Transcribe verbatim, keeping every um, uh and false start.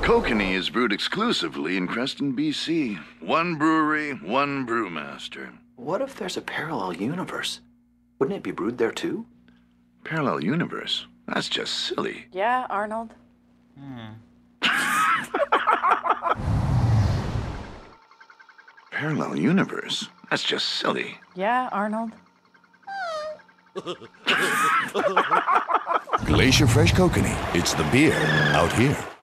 Kokanee is brewed exclusively in Creston, B C. One brewery, one brewmaster. What if there's a parallel universe? Wouldn't it be brewed there too? Parallel universe? That's just silly. Yeah, Arnold. Hmm. Parallel universe? That's just silly. Yeah, Arnold. Glacier Fresh Kokanee. It's the beer out here.